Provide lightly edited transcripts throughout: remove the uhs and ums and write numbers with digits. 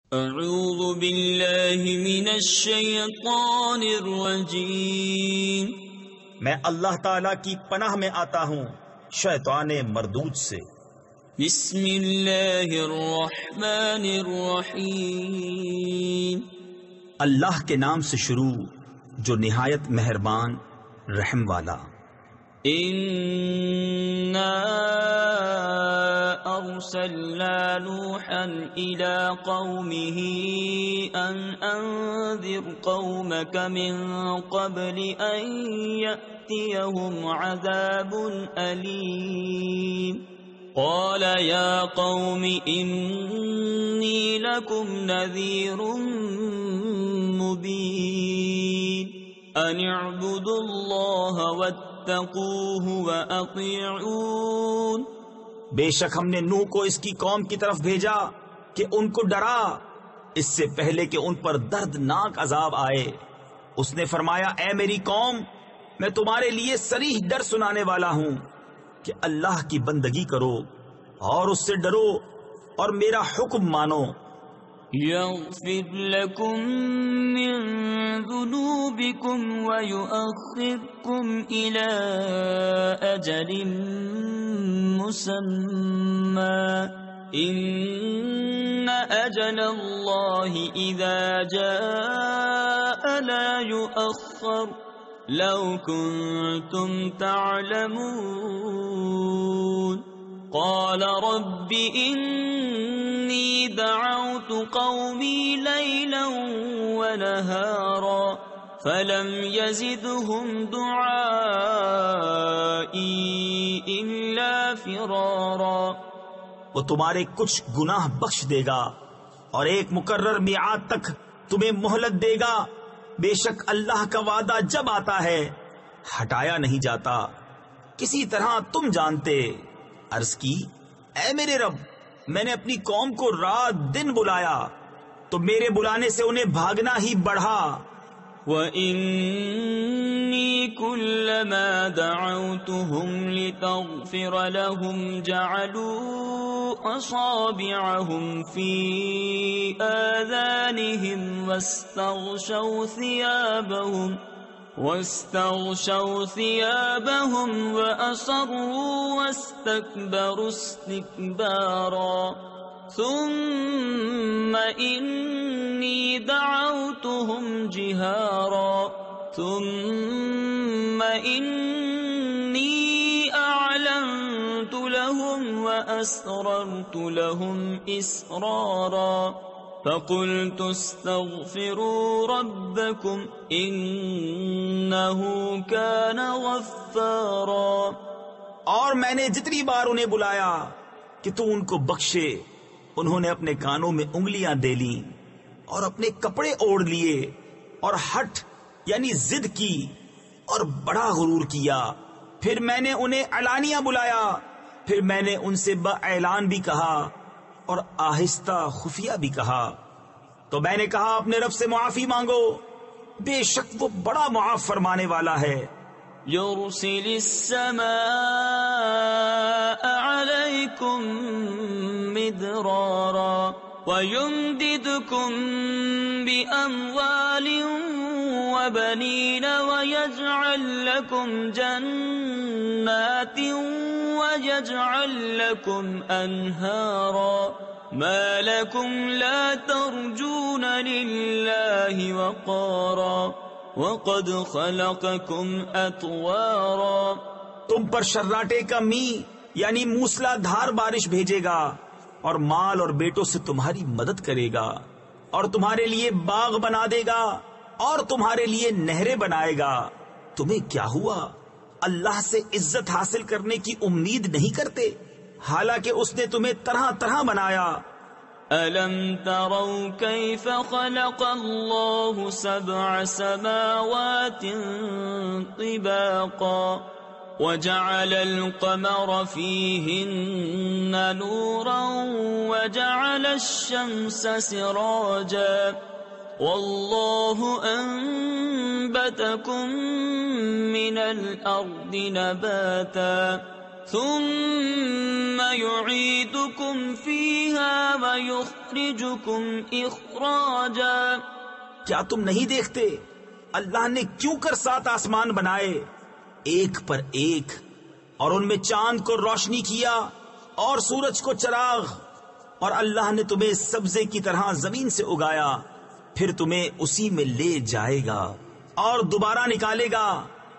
اعوذ باللہ من الشیطان الرجیم، میں اللہ تعالی کی پناہ میں آتا ہوں شیطان مردود سے۔ بسم اللہ الرحمن الرحیم، اللہ کے نام سے شروع جو نہایت مہربان رحم والا۔ انا ارسلنا نوحا الى قومه ان انذر قومك من قبل ان يأتيهم عذاب أليم قال يا قوم إني لكم نذير مبين أن اعبدوا الله واتقوه وأطيعون۔ بے شک ہم نے نوح کو اس کی قوم کی طرف بھیجا کہ ان کو ڈرا اس سے پہلے کہ ان پر دردناک عذاب آئے۔ اس نے فرمایا اے میری قوم، میں تمہارے لیے صریح ڈر سنانے والا ہوں کہ اللہ کی بندگی کرو اور اس سے ڈرو اور میرا حکم مانو۔ يغفر لكم من ذنوبكم ويؤخركم إلى أجل مسمى إن أجل الله إذا جاء لا يؤخر لو كنتم تعلمون۔ قال رب إني دعوت قومي ليلا ونهارا فلم يزدهم دعائي إلا فرارا۔ وہ تمہارے کچھ گناہ بخش دے گا اور ایک مقرر میعاد تک تمہیں مہلت دے گا۔ بے شک اللہ کا وعدہ جب آتا ہے ہٹایا نہیں جاتا، کسی طرح تم جانتے۔ عرض کی اے میرے رب، میں نے اپنی قوم کو رات دن بلایا تو میرے بلانے سے انہیں بھاگنا ہی بڑھا۔ وَإِنِّي كُلَّمَا دَعَوْتُهُمْ لِتَغْفِرَ لَهُمْ جَعَلُوا أَصَابِعَهُمْ فِي آذَانِهِمْ واستغشوا ثيابهم وأصروا واستكبروا استكبارا ثم إني دعوتهم جهارا ثم إني أعلنت لهم وأسررت لهم إسرارا فقلت استغفروا ربكم انه كان غفارا۔ اور میں نے جتنی بار انہیں بلایا کہ تو ان کو بخشے، انہوں نے اپنے کانوں میں انگلیاں دے لیں اور اپنے کپڑے اوڑھ لیے اور ہٹ یعنی ضد کی اور بڑا غرور کیا۔ پھر میں نے انہیں علانیہ بلایا، پھر میں نے ان سے باعلان بھی کہا اور آہستہ خفیہ بھی کہا۔ تو میں نے کہا اپنے رب سے معافی مانگو، بے شک وہ بڑا معاف فرمانے والا ہے۔ يرسل السماء عليكم مدرارا ويمددكم بأموال وبنين ويجعل لكم جنات ويجعل لكم أنهارا ما لكم لا ترجون لله وقارا وقد خلقكم أطوارا۔ تم پر شراٹے کا می یعنی موسلا دھار بارش بھیجے گا اور مال اور بیٹوں سے تمہاری مدد کرے گا اور تمہارے لیے باغ بنا دے گا اور تمہارے لیے نہریں بنائے گا۔ تمہیں کیا ہوا؟ اللہ سے عزت حاصل کرنے کی امید نہیں کرتے حالانکہ اس نے تمہیں طرح طرح بنایا۔ أَلَمْ تَرَوْا كَيْفَ خَلَقَ اللَّهُ سَبْعَ سَمَاوَاتٍ طِبَاقًا وَجَعَلَ الْقَمَرَ فِيهِنَّ نُورًا وَجَعَلَ الشَّمْسَ سِرَاجًا وَاللَّهُ أَنبَتَكُم مِّنَ الْأَرْضِ نَبَاتًا ثم يعيدكم فيها يخرجكم إخراجا. کیا تم نہیں دیکھتے اللہ نے کیوں کر 7 آسمان بنائے ایک پر ایک، اور ان میں چاند کو روشنی کیا اور سورج کو چراغ، اور اللہ نے تمہیں سبزے کی طرح زمین سے اگایا، پھر تمہیں اسی میں لے جائے گا اور دوبارہ نکالے گا.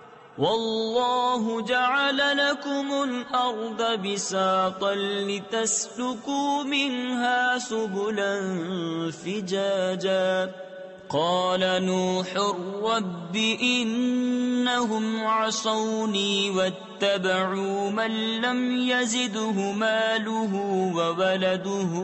والله جعل لكم الأرض بساطا لتسلكوا منها سبلا فجاجا. قال نوح رب إنهم عصوني واتبعوا من لم يزده ماله وولده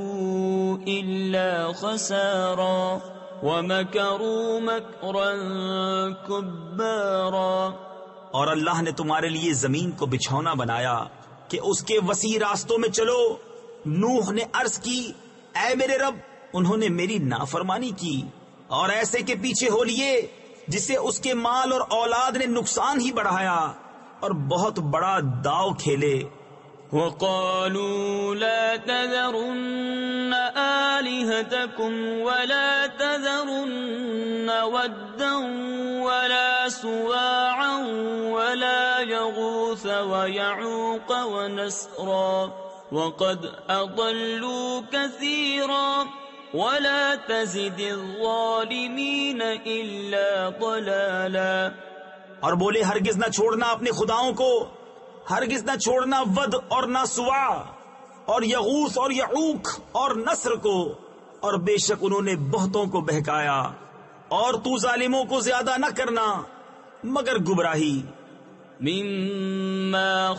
إلا خسارا وَمَكَرُوا مَكْرًا كُبَّارًا. اور اللہ نے تمہارے لیے زمین کو بچھونا بنایا کہ اس کے وسیع راستوں میں چلو. نوح نے عرض کی اے میرے رب انہوں نے میری نافرمانی کی اور ایسے کے پیچھے ہو لیے جسے اس کے مال اور اولاد نے نقصان ہی بڑھایا اور بہت بڑا داؤ کھیلے. وَقَالُوا لَا تَذَرُنَّ آلِهَتَكُمْ وَلَا تَذَرُنَّ وَدًّا وَلَا سُوَاعًا وَلَا يَغُوثَ وَيَعُوقَ وَنَسْرًا وَقَدْ أَضَلُّوا كَثِيرًا وَلَا تَزِدِ الظَّالِمِينَ إِلَّا ضَلَالًا. اور بولے ہرگز نہ چھوڑنا اپنے خداؤں کو، ہرگز نہ چھوڑنا ود اور نہ سوا اور یغوث اور یعوق اور نصر کو، اور بے شک انہوں نے بہتوں کو بہکایا، اور تو ظالموں کو زیادہ نہ کرنا مگر گمراہی. مما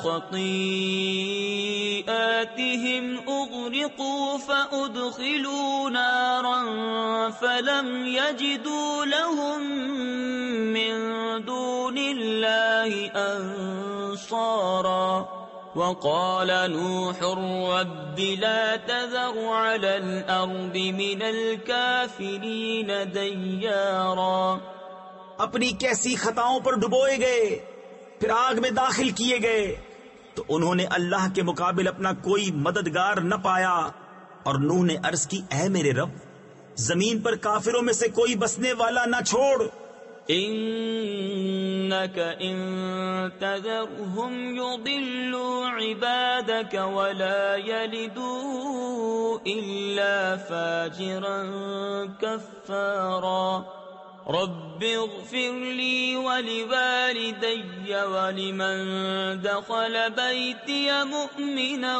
خطيئاتهم أغرقوا فأدخلوا نارا فلم يجدوا لهم من دون الله أنصارا. وقال نوح رب لا تذر على الأرض من الكافرين ديارا. اپنی کیسی خطاؤں پر ڈبوئے گئے، پھر آگ میں داخل کیے گئے، تو انہوں نے اللہ کے مقابل اپنا کوئی مددگار نہ پایا. اور نوح نے عرض کی اے میرے رب زمین پر کافروں میں سے کوئی بسنے والا نہ چھوڑ. إنك إن تذرهم يضلوا عبادك ولا يلدوا إلا فاجرا كفارا. رب اغفر لي ولوالدي ولمن دخل بيتي مؤمنا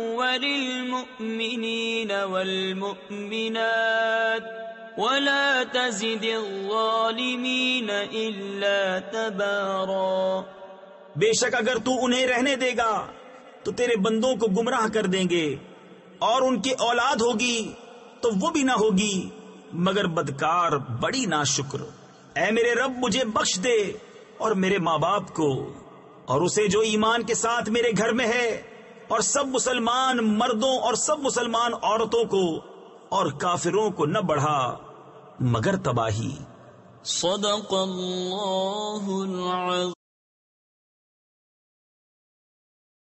وللمؤمنين والمؤمنات ولا تزد الظالمین الا تبارا. بے شک اگر تو انہیں رہنے دے گا تو تیرے بندوں کو گمراہ کر دیں گے، اور ان کی اولاد ہوگی تو وہ بھی نہ ہوگی مگر بدکار بڑی ناشکر. اے میرے رب مجھے بخش دے اور میرے ماں باپ کو اور اسے جو ایمان کے ساتھ میرے گھر میں ہے، اور سب مسلمان مردوں اور سب مسلمان عورتوں کو، اور کافروں کو نہ بڑھا مگر تباہی. صدق اللہ العظیم.